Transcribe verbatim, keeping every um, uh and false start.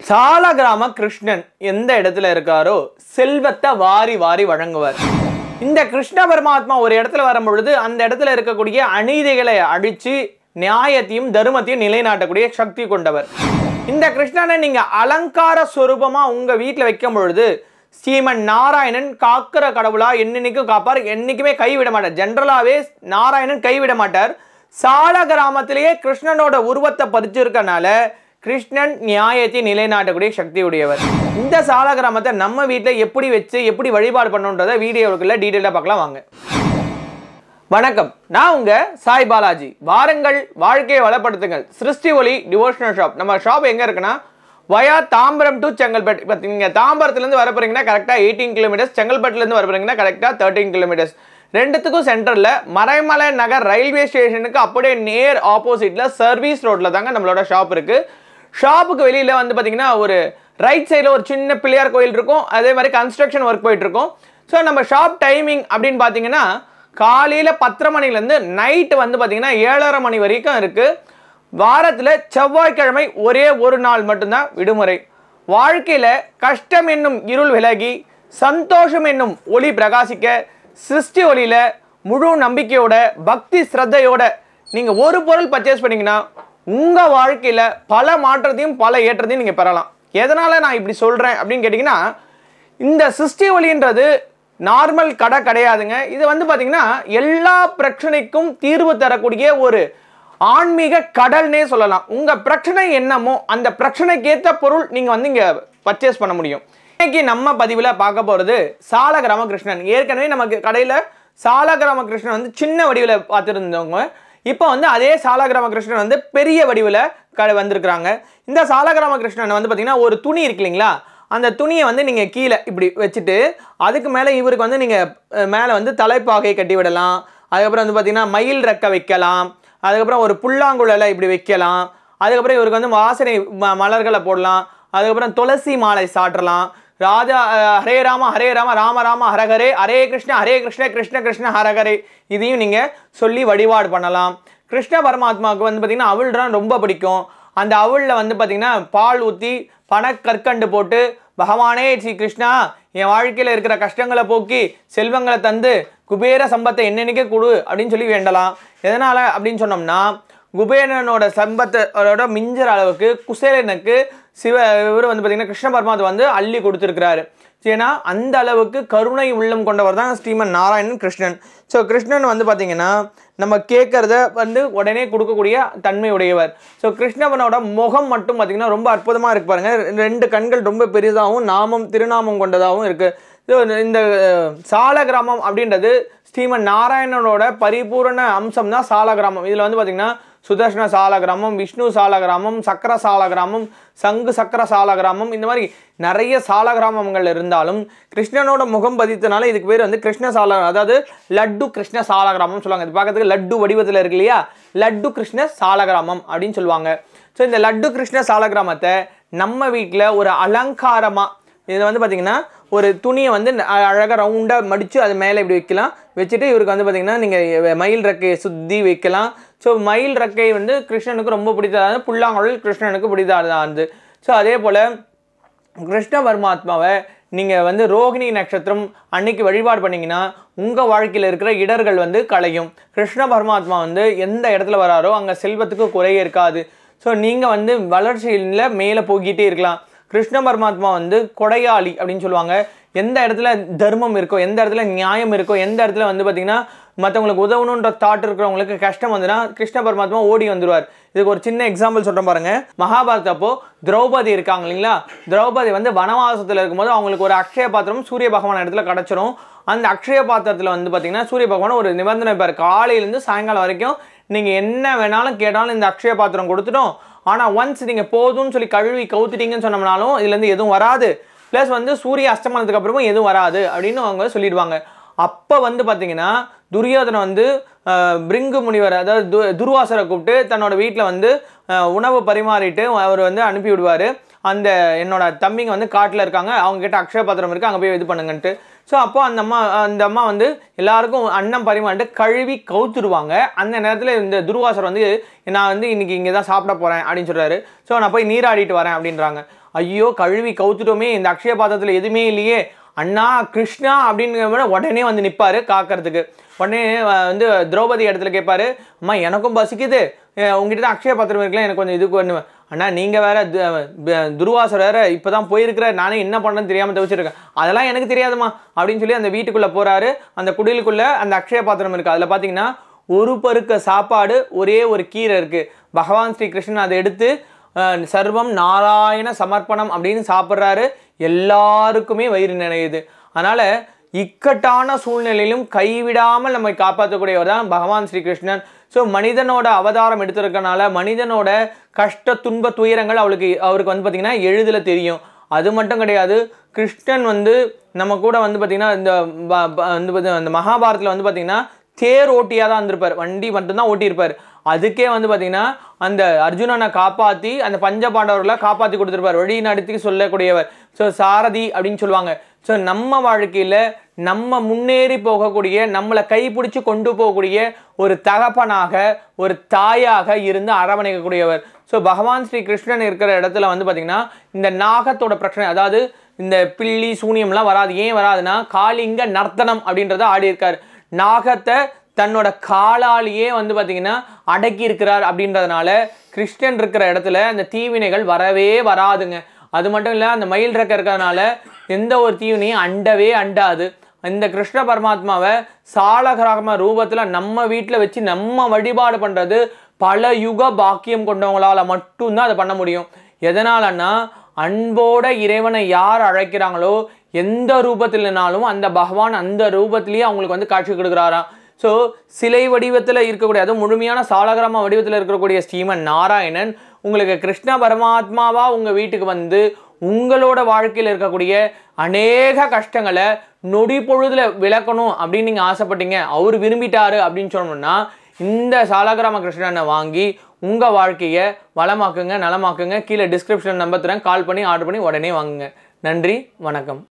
சாலகிராம கிருஷ்ணன் எந்த இடத்துல இருக்காரோ செல்வத்தை வாரி வாரி வழங்குவார். இந்த கிருஷ்ண பரமாத்மா ஒரு இடத்துல வரும்பொழுது அந்த இடத்துல இருக்கக்கூடிய அநீதிகளை அழிச்சு நியாயத்தையும் தர்மத்தையும் நிலைநாட்டக்கூடிய சக்தி கொண்டவர். இந்த கிருஷ்ணனை நீங்க அலங்கார சொரூபமா உங்க வீட்டில் வைக்கும் பொழுது ஸ்ரீமன் நாராயணன் காக்கிற கடவுளா என்னைக்கும் காப்பார், என்னைக்குமே கைவிட மாட்டார். ஜென்ரலாவே நாராயணன் கைவிட மாட்டார். சால கிராமத்திலேயே கிருஷ்ணனோட உருவத்தை பதிச்சிருக்கனால கிருஷ்ணன் நியாயத்தை நிலைநாட்டக்கூடிய சக்தி உடையவர். இந்த சால கிராமத்தை நம்ம வீட்டில் எப்படி வச்சு எப்படி வழிபாடு பண்ணணுன்றதை வீடியோக்குள்ள டீட்டெயிலாக பார்க்கலாம் வாங்க. வணக்கம், நான் உங்க சாய் பாலாஜி. வாருங்கள், வாழ்க்கையை வளப்படுத்துங்கள். சிருஷ்டி ஒளி டிவோஷனல் ஷாப். நம்ம ஷாப் எங்க இருக்குன்னா வயா தாம்பரம் டு செங்கல்பட்டு. இப்போ நீங்கள் தாம்பரத்துலேருந்து வர போறீங்கன்னா கரெக்டாக எயிட்டீன் கிலோமீட்டர்ஸ், செங்கல்பட்டுலேருந்து வர போறீங்கன்னா கரெக்டாக தேர்ட்டீன் கிலோமீட்டர்ஸ். ரெண்டுத்துக்கும் சென்டரில் மறைமலை நகர் ரயில்வே ஸ்டேஷனுக்கு அப்படியே நேர் ஆப்போசிட்டில் சர்வீஸ் ரோட்டில் தாங்க நம்மளோட ஷாப் இருக்குது. ஷாப்புக்கு வெளியில் வந்து பார்த்தீங்கன்னா ஒரு ரைட் சைடில் ஒரு சின்ன பிள்ளையார் கோயில் இருக்கும். அதே மாதிரி கன்ஸ்ட்ரக்ஷன் ஒர்க் போயிட்டு இருக்கும். ஸோ நம்ம ஷாப் டைமிங் அப்படின்னு பார்த்தீங்கன்னா காலையில் பத்தரை மணிலேருந்து நைட்டு வந்து பார்த்தீங்கன்னா ஏழரை மணி வரைக்கும் இருக்குது. வாரத்தில் செவ்வாய்க்கிழமை ஒரே ஒரு நாள் மட்டும்தான் விடுமுறை. வாழ்க்கையில் கஷ்டம் என்னும் இருள் விலகி சந்தோஷம் என்னும் ஒளி பிரகாசிக்க சிருஷ்டி ஒளியில் முழு நம்பிக்கையோட பக்தி ஸ்ரத்தையோட நீங்கள் ஒரு பொருள் பர்ச்சேஸ் பண்ணிங்கன்னா உங்கள் வாழ்க்கையில் பல மாற்றத்தையும் பல ஏற்றத்தையும் நீங்கள் பெறலாம். எதனால் நான் இப்படி சொல்கிறேன் அப்படின்னு கேட்டிங்கன்னா, இந்த சிருஷ்டி ஒளின்றது நார்மல் கடை கிடையாதுங்க. இது வந்து பார்த்திங்கன்னா எல்லா பிரச்சனைக்கும் தீர்வு தரக்கூடிய ஒரு ஆன்மீக கடல்னே சொல்லலாம். உங்கள் பிரச்சனை என்னமோ அந்த பிரச்சனைக்கேற்ற பொருள் நீங்கள் வந்து இங்கே பர்ச்சேஸ் பண்ண முடியும். இன்னைக்கு நம்ம பதிவில் பார்க்க போகிறது சாலகிராம கிருஷ்ணன். ஏற்கனவே நமக்கு கடையில் சாலகிராம கிருஷ்ணன் வந்து சின்ன வடிவில் பார்த்துருந்தவங்க இப்போ வந்து அதே சாலகிராம கிருஷ்ணன் வந்து பெரிய வடிவில் க வந்திருக்கிறாங்க. இந்த சாலகிராம கிருஷ்ணன் வந்து பார்த்திங்கன்னா ஒரு துணி இருக்கு இல்லைங்களா, அந்த துணியை வந்து நீங்கள் கீழே இப்படி வச்சுட்டு அதுக்கு மேலே இவருக்கு வந்து நீங்கள் மேலே வந்து தலைப்பாகை கட்டி விடலாம். அதுக்கப்புறம் வந்து பார்த்திங்கன்னா மயில் ரெக்க வைக்கலாம். அதுக்கப்புறம் ஒரு புல்லாங்குழலை இப்படி வைக்கலாம். அதுக்கப்புறம் இவருக்கு வந்து வாசனை ம மலர்களை போடலாம். அதுக்கப்புறம் துளசி மாலை சாட்டலாம். ராஜா ஹரே ராம ஹரே ராம ராம ராம ஹரஹரே, ஹரே கிருஷ்ண ஹரே கிருஷ்ண கிருஷ்ண கிருஷ்ண ஹரஹரே, இதையும் நீங்கள் சொல்லி வழிபாடு பண்ணலாம். கிருஷ்ண பரமாத்மாவுக்கு வந்து பார்த்திங்கன்னா அவுள்தான் ரொம்ப பிடிக்கும். அந்த அவுளில் வந்து பார்த்திங்கன்னா பால் ஊற்றி பனக்கற்கண்டு போட்டு பகவானே ஸ்ரீ கிருஷ்ணா என் வாழ்க்கையில் இருக்கிற கஷ்டங்களை போக்கி செல்வங்களை தந்து குபேர சம்பத்தை என்னென்னைக்கே கொடு அப்படின்னு சொல்லி வேண்டலாம். எதனால் அப்படின்னு சொன்னோம்னா குபேரனோட சம்பத்தோட மிஞ்சுற அளவுக்கு குசேலனுக்கு சிவ இவர் வந்து பார்த்திங்கன்னா கிருஷ்ண பரமாத்மா வந்து அள்ளி கொடுத்துருக்கிறாரு. ஏன்னா அந்த அளவுக்கு கருணை உள்ளம் கொண்டவர் தான் ஸ்ரீமன் நாராயணன் கிருஷ்ணன். ஸோ கிருஷ்ணன் வந்து பார்த்திங்கன்னா நம்ம கேட்குறத வந்து உடனே கொடுக்கக்கூடிய தன்மை உடையவர். ஸோ கிருஷ்ணவனோட முகம் மட்டும் பார்த்திங்கன்னா ரொம்ப அற்புதமாக இருக்கு பாருங்கள். ரெண்டு கண்கள் ரொம்ப பெரிதாகவும் நாமம் திருநாமம் கொண்டதாகவும் இருக்குது. ஸோ இந்த சாலகிராமம் அப்படின்றது ஸ்ரீமன் நாராயணனோட பரிபூரண அம்சம் தான் சாலகிராமம். இதில் வந்து பார்த்திங்கன்னா சுதர்ஷன சாலகிராமம், விஷ்ணு சாலகிராமம், சக்கர சாலகிராமம், சங்கு சக்கர சாலகிராமம், இந்த மாதிரி நிறைய சாலகிராமங்கள் இருந்தாலும் கிருஷ்ணனோட முகம் பதித்தனால இதுக்கு பேர் வந்து கிருஷ்ண சால அதாவது லட்டு கிருஷ்ண சாலகிராமம் சொல்லுவாங்க. இது பார்க்கறதுக்கு லட்டு வடிவத்தில் இருக்கு இல்லையா, லட்டு கிருஷ்ண சாலகிராமம் அப்படின்னு சொல்லுவாங்க. ஸோ இந்த லட்டு கிருஷ்ண சாலகிராமத்தை நம்ம வீட்டில் ஒரு அலங்காரமாக இதில் வந்து பார்த்திங்கன்னா ஒரு துணியை வந்து அழகாக ரவுண்டாக மடித்து அது மேலே இப்படி வைக்கலாம். வச்சுட்டு இவருக்கு வந்து பார்த்திங்கன்னா நீங்கள் மயில் ரெக்கையை சுற்றி வைக்கலாம். ஸோ மயில் ரெக்கை வந்து கிருஷ்ணனுக்கு ரொம்ப பிடித்தது, புல்லாங்குழல் கிருஷ்ணனுக்கு பிடித்தது. ஸோ அதே போல் கிருஷ்ண பரமாத்மாவை நீங்கள் வந்து ரோகிணி நட்சத்திரம் அன்னைக்கு வழிபாடு பண்ணிங்கன்னா உங்கள் வாழ்க்கையில் இருக்கிற இடர்கள் வந்து களையும். கிருஷ்ண பரமாத்மா வந்து எந்த இடத்துல வராரோ அங்கே செல்வத்துக்கு குறையே இருக்காது. ஸோ நீங்கள் வந்து வளர்ச்சியில் மேலே போய்கிட்டே இருக்கலாம். கிருஷ்ண பரமாத்மா வந்து கொடையாளி அப்படின்னு சொல்லுவாங்க. எந்த இடத்துல தர்மம் இருக்கோ, எந்த இடத்துல நியாயம் இருக்கோ, எந்த இடத்துல வந்து பார்த்திங்கன்னா மற்றவங்களுக்கு உதவணுன்ற தாட் இருக்கிறவங்களுக்கு கஷ்டம் வந்துன்னா கிருஷ்ண பரமாத்மா ஓடி வந்துடுவார். இதுக்கு ஒரு சின்ன எக்ஸாம்பிள் சொல்கிறேன் பாருங்கள். மகாபாரத அப்போ திரௌபதி இருக்காங்க இல்லைங்களா, திரௌபதி வந்து வனவாசத்தில் இருக்கும்போது அவங்களுக்கு ஒரு அக்ஷய பாத்திரம் சூரிய பகவான் இடத்துல கிடச்சிரும். அந்த அக்ஷய பாத்திரத்தில் வந்து பார்த்திங்கன்னா சூரிய பகவான் ஒரு நிபந்தனை இருப்பார், காலையிலேருந்து சாயங்காலம் வரைக்கும் நீங்கள் என்ன வேணாலும் கேட்டாலும் இந்த அக்ஷய பாத்திரம் கொடுத்துட்டோம், ஆனால் ஒன்ஸ் நீங்கள் போதும்னு சொல்லி கழுவி கவுத்துட்டீங்கன்னு சொன்னோம்னாலும் இதுலேருந்து எதுவும் வராது, ப்ளஸ் வந்து சூரிய அஸ்தமனத்துக்கு அப்புறமும் எதுவும் வராது அப்படின்னு அவங்க சொல்லிடுவாங்க. அப்போ வந்து பார்த்திங்கன்னா துரியோதனை வந்து பிரிங்கு முனிவர் அதாவது து துர்வாசரை கூப்பிட்டு தன்னோட வீட்டில் வந்து உணவு பரிமாறிட்டு அவர் வந்து அனுப்பி விடுவார். அந்த என்னோட தம்பிங்க வந்து காட்டில் இருக்காங்க, அவங்க கிட்ட அக்ஷய பாத்திரம் இருக்குது, அங்கே போய் இது பண்ணுங்கன்ட்டு. ஸோ அப்போ அந்த அம்மா அந்த அம்மா வந்து எல்லாருக்கும் அன்னம் பரிமாறிட்டு கழுவி கவுத்துடுவாங்க. அந்த நேரத்தில் இந்த துர்வாசர் வந்து நான் வந்து இன்னைக்கு இங்கே தான் சாப்பிட போகிறேன் அப்படின்னு சொல்கிறாரு. ஸோ நான் போய் நீராடிட்டு வரேன் அப்படின்றாங்க. ஐயோ கழுவி கவுத்துட்டோமே, இந்த அக்ஷய பாத்திரத்தில் எதுவுமே இல்லையே, அண்ணா கிருஷ்ணா அப்படின்னு உடனே வந்து நிற்பாரு காக்கிறதுக்கு. உடனே வந்து திரௌபதி இடத்துல கேட்பாரு, அம்மா எனக்கும் பசிக்குது, உங்ககிட்ட தான் அக்ஷய பாத்திரம் இருக்கலாம், எனக்கு கொஞ்சம் இதுக்கு ஒன்று. அண்ணா நீங்கள் வேற துர்வாசர் வேற இப்போ தான் போயிருக்கிற, நானே என்ன பண்ணுறேன்னு தெரியாமல் தவிச்சிருக்கேன், அதெல்லாம் எனக்கு தெரியாதுமா அப்படின்னு சொல்லி அந்த வீட்டுக்குள்ளே போகிறாரு. அந்த குடிலுக்குள்ளே அந்த அக்ஷய பாத்திரம் இருக்குது. அதில் பார்த்தீங்கன்னா ஒரு பருக்க சாப்பாடு, ஒரே ஒரு கீரை இருக்குது. பகவான் ஸ்ரீ கிருஷ்ணன் அதை எடுத்து சர்வம் நாராயண சமர்ப்பணம் அப்படின்னு சாப்பிட்றாரு. எல்லாருக்குமே வயிறு நினையுது. அதனால் இக்கட்டான சூழ்நிலையிலும் கைவிடாமல் நம்மை காப்பாற்றக்கூடியவர் தான் பகவான் ஸ்ரீகிருஷ்ணன். ஸோ மனிதனோட அவதாரம் எடுத்திருக்கனால மனிதனோட கஷ்ட துன்ப துயரங்கள் அவளுக்கு அவருக்கு வந்து பார்த்திங்கன்னா எளிதில் தெரியும். அது மட்டும் கிடையாது, கிருஷ்ணன் வந்து நம்ம கூட வந்து பார்த்திங்கன்னா இந்த வந்து அந்த மகாபாரத்தில் வந்து பார்த்திங்கன்னா தேர் ஓட்டியாக தான் இருந்திருப்பார், வண்டி மட்டும்தான் ஓட்டியிருப்பார். அதுக்கே வந்து பார்த்திங்கன்னா அந்த அர்ஜுனனை காப்பாற்றி அந்த பஞ்ச பாண்டவர்களை காப்பாற்றி கொடுத்துருப்பார், வழி நடத்தி சொல்லக்கூடியவர். ஸோ சாரதி அப்படின்னு சொல்லுவாங்க. ஸோ நம்ம வாழ்க்கையில் நம்ம முன்னேறி போகக்கூடிய, நம்மளை கைப்பிடிச்சு கொண்டு போகக்கூடிய ஒரு தகப்பனாக, ஒரு தாயாக இருந்து அரவணைக்கக்கூடியவர். ஸோ பகவான் ஸ்ரீ கிருஷ்ணன் இருக்கிற இடத்துல வந்து பார்த்திங்கன்னா இந்த நாகத்தோட பிரச்சனை, அதாவது இந்த பில்லி சூனியம்லாம் வராது. ஏன் வராதுன்னா காளிங்க நர்த்தனம் அப்படின்றத ஆடி இருக்கார். நாகத்தை தன்னோட காலாலேயே வந்து பார்த்திங்கன்னா அடக்கி இருக்கிறார். அப்படின்றதுனால கிருஷ்ணன் இருக்கிற இடத்துல அந்த தீவினைகள் வரவே வராதுங்க. அது மட்டும் இல்லை, அந்த மயில் ரெக்க இருக்கிறதுனால எந்த ஒரு தீவினையும் அண்டவே அண்டாது. இந்த கிருஷ்ண பரமாத்மாவை சாலகிராம ரூபத்தில் நம்ம வீட்டில் வச்சு நம்ம வழிபாடு பண்ணுறது பல யுக பாக்கியம் கொண்டவங்களால் மட்டும்தான் அதை பண்ண முடியும். எதனாலன்னா அன்போட இறைவனை யார் அழைக்கிறாங்களோ எந்த ரூபத்தில்னாலும் அந்த பகவான் அந்த ரூபத்திலேயே அவங்களுக்கு வந்து காட்சி கொடுக்குறாராம். ஸோ சிலை வடிவத்தில் இருக்கக்கூடிய, அதுவும் முழுமையான சாலகிராம வடிவத்தில் இருக்கக்கூடிய ஸ்ரீமன் நாராயணன் உங்களுக்கு கிருஷ்ண பரமாத்மாவா உங்கள் வீட்டுக்கு வந்து உங்களோட வாழ்க்கையில் இருக்கக்கூடிய அநேக கஷ்டங்களை நொடி பொழுதுல விளக்கணும் அப்படின்னு நீங்கள் ஆசைப்பட்டீங்க, அவர் விரும்பிட்டாரு அப்படின்னு சொன்னோம்னா இந்த சாலகிராம கிருஷ்ணனை வாங்கி உங்கள் வாழ்க்கையை வளமாக்குங்க, நலமாக்குங்க. கீழே டிஸ்கிரிப்ஷன் நம்பர் தரேன், கால் பண்ணி ஆர்டர் பண்ணி உடனே வாங்குங்க. நன்றி, வணக்கம்.